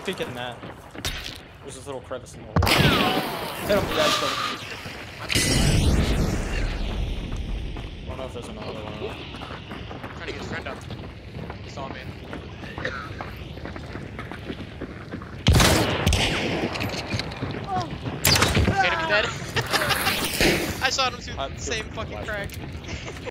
peek in that. There's this little crevice in the hole. Hit him, yeah, just I don't know if there's another one. I'm trying to get his friend up. He saw me. Hit him dead. I shot him through the same fucking crack.